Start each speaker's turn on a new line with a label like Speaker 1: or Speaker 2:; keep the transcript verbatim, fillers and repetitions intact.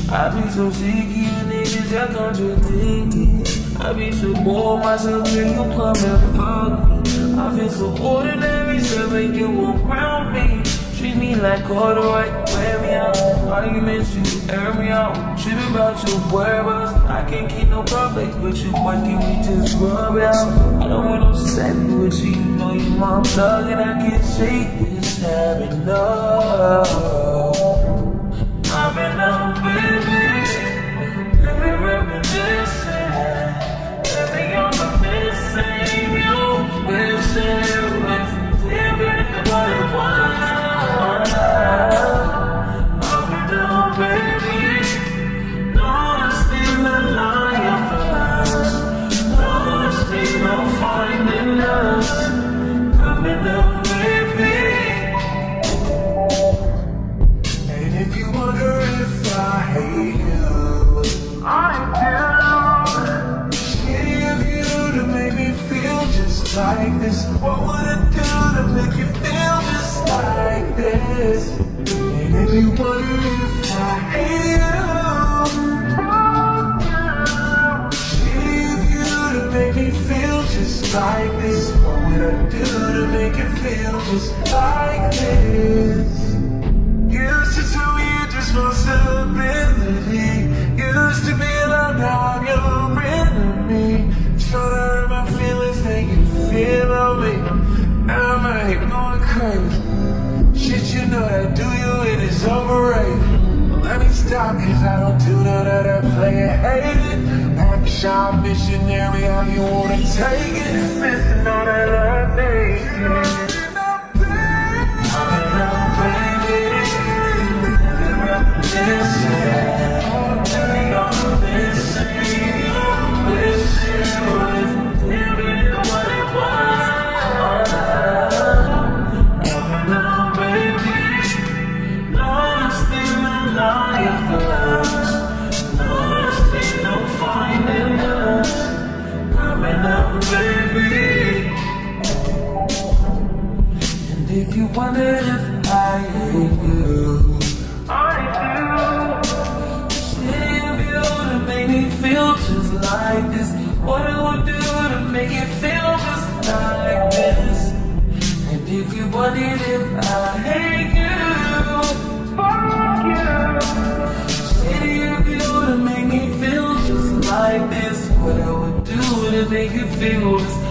Speaker 1: I be so sick, you niggas, y'all contradicting. I be so bored myself when you come and fuck me. I feel so ordinary, so make you walk around me. Treat me like all the right, wear me out. Arguments, you air me out. Tripping about your whereabouts. I can't keep no perfect, but you boy, can we just rub it out? I don't want no savvy with you, you know you my plug, and I can't shake this habit, no. I've been up, baby. Let me reminiscing. Let me on the missing. You missing. It's different what it was. I've been up, baby. No, I'm still alive fast. No, I'm still finding us. I've been up, baby. And if you wonder if I hate you, I do. Shitty of you to make me feel just like this. What would I do to make you feel just like this? And if you wonder if I hate you, shitty of you to make me feel just like this. What would I do to make you feel just like this? Used to tell me your responsibility. Used to be like now I'm your enemy. Trying to hurt my feelings, make you feel on me. Now my hate going crazy. Shit, you know that do you, it is overrated. Well, let me stop, cause I don't do none of that play it, hate it. Back shot missionary, how you wanna take it? Missing all that love thing. If you wonder if I hate you, I do. Shitty of you to make me feel just like this. What I would do to make you feel just like this. And if you wondered if I hate you, fuck you. Shitty of you to make me feel just like this. What I would do to make you feel just